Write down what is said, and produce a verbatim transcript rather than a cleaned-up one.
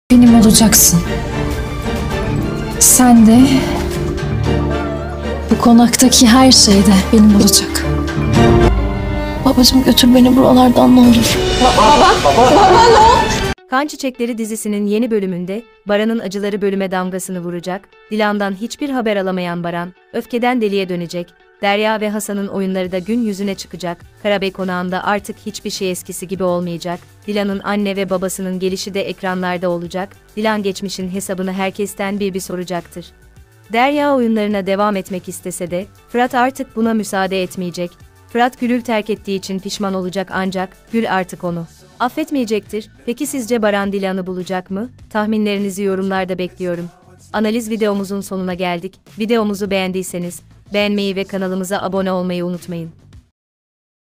Benim olacaksın. Sen de bu konaktaki her şey de benim olacak. Babacığım götür beni buralardan ne olur. Baba, baba, baba ne olur. Kan Çiçekleri dizisinin yeni bölümünde Baran'ın acıları bölüme damgasını vuracak. Dilan'dan hiçbir haber alamayan Baran, öfkeden deliye dönecek. Derya ve Hasan'ın oyunları da gün yüzüne çıkacak. Karabey konağında artık hiçbir şey eskisi gibi olmayacak. Dilan'ın anne ve babasının gelişi de ekranlarda olacak. Dilan geçmişin hesabını herkesten bir bir soracaktır. Derya oyunlarına devam etmek istese de Fırat artık buna müsaade etmeyecek. Fırat Gül'ü terk ettiği için pişman olacak ancak Gül artık onu affetmeyecektir. Peki sizce Baran Dilan'ı bulacak mı? Tahminlerinizi yorumlarda bekliyorum. Analiz videomuzun sonuna geldik. Videomuzu beğendiyseniz beğenmeyi ve kanalımıza abone olmayı unutmayın.